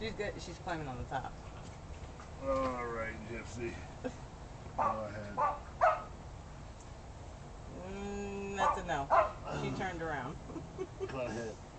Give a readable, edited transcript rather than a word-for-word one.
She's good. She's climbing on the top. All right, Gypsy. Go ahead. That's a no. She turned around. Go ahead.